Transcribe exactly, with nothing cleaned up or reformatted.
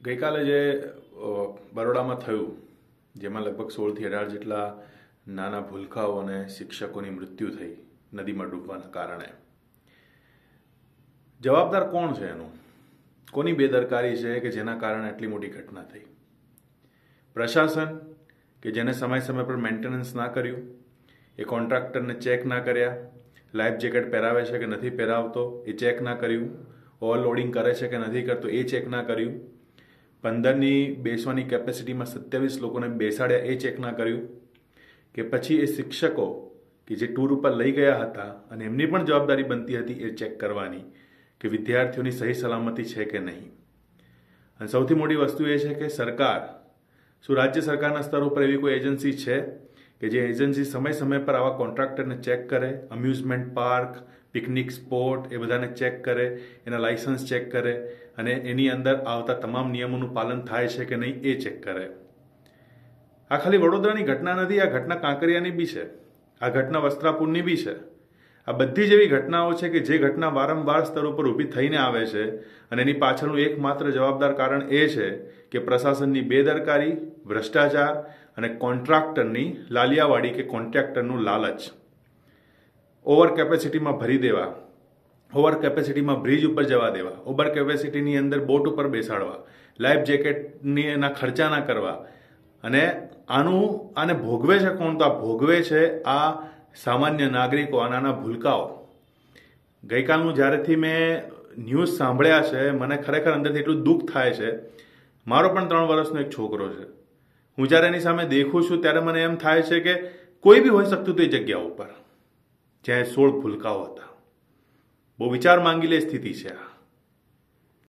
ગઈકાલે જે બરોડામાં થયું, જેમાં લગભગ સોળથી અઢાર જેટલા નાના ભૂલકાઓ અને શિક્ષકોની મૃત્યુ થઈ નદીમાં ડૂબવાના કારણે, જવાબદાર કોણ છે એનું? કોની બેદરકારી છે કે જેના કારણે આટલી મોટી ઘટના થઈ? પ્રશાસન કે જેને સમય સમય પર મેન્ટેનન્સ ના કર્યું, એ કોન્ટ્રાક્ટરને ચેક ના કર્યા, લાઈફ જેકેટ પહેરાવે છે કે નથી પહેરાવતો એ ચેક ના કર્યું, ઓવરલોડિંગ કરે છે કે નથી કરતો એ ચેક ના કર્યું, પંદરની બેસવાની કેપેસિટીમાં સત્યાવીસ લોકોને બેસાડ્યા એ ચેક ના કર્યું, કે પછી એ શિક્ષકો કે જે ટૂર ઉપર લઈ ગયા હતા અને એમની પણ જવાબદારી બનતી હતી એ ચેક કરવાની કે વિદ્યાર્થીઓની સહી સલામતી છે કે નહીં. અને સૌથી મોટી વસ્તુ એ છે કે સરકાર, શું રાજ્ય સરકારના સ્તર ઉપર એવી કોઈ એજન્સી છે કે જે એજન્સી સમય સમય પર આવા કોન્ટ્રાક્ટરને ચેક કરે, અમ્યુઝમેન્ટ પાર્ક, પિકનિક સ્પોટ એ બધાને ચેક કરે, એના લાયસન્સ ચેક કરે અને એની અંદર આવતા તમામ નિયમોનું પાલન થાય છે કે નહીં એ ચેક કરે? આ ખાલી વડોદરાની ઘટના નથી, આ ઘટના કાંકરિયાની બી છે, આ ઘટના વસ્ત્રાપુરની બી છે. આ બધી જ એવી ઘટનાઓ છે કે જે ઘટના વારંવાર સ્તર ઉપર ઊભી થઈને આવે છે અને એની પાછળનું એકમાત્ર જવાબદાર કારણ એ છે કે પ્રશાસનની બેદરકારી, ભ્રષ્ટાચાર અને કોન્ટ્રાક્ટરની લાલિયાવાડી કે કોન્ટ્રાક્ટરનું લાલચ. ઓવર કેપેસિટીમાં ભરી દેવા, ઓવર કેપેસિટીમાં બ્રિજ ઉપર જવા દેવા, ઓવર કેપેસિટીની અંદર બોટ ઉપર બેસાડવા, લાઈફ જેકેટની એના ખર્ચા ના કરવા. અને આનું આને ભોગવે છે કોણ? તો આ ભોગવે છે આ સામાન્ય નાગરિકો, આ નાના ભૂલકાઓ. ગઈકાલનું જ્યારેથી મેં ન્યૂઝ સાંભળ્યા છે, મને ખરેખર અંદરથી એટલું દુઃખ થાય છે. મારો પણ ત્રણ વર્ષનો એક છોકરો છે. હું જ્યારે એની સામે દેખું છું ત્યારે મને એમ થાય છે કે કોઈ બી હોઈ શકતું તે જગ્યા ઉપર જ્યાં સોળ ભૂલકાઓ હતા. બહુ વિચાર માંગી લે સ્થિતિ છે આ.